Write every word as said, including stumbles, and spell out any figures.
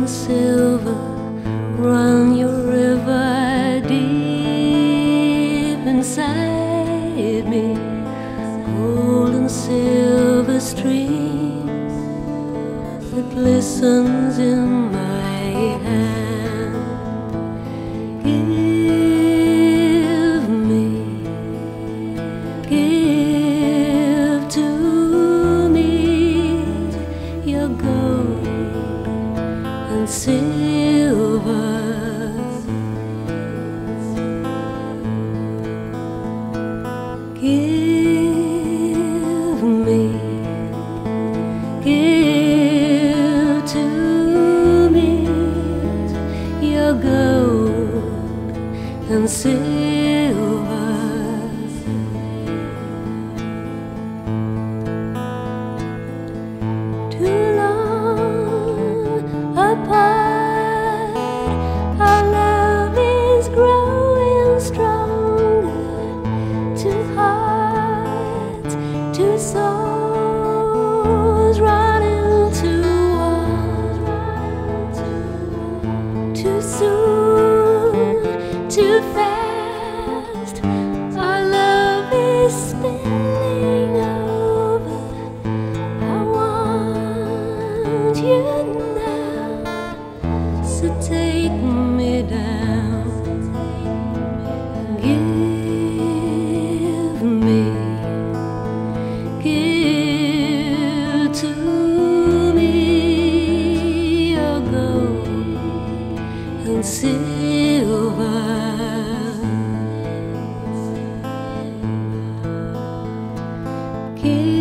and silver, run your river deep inside me. Gold and silver streams that glistens in my hand. Give me, give to me your gold and silver. Give me, give to me your gold and silver. Too long apart, our love is growing stronger. Two hearts, two souls running to one. Too soon, too fast, our love is spilling over. I want you now, so take me down. Give me, give to me your gold and silver. Give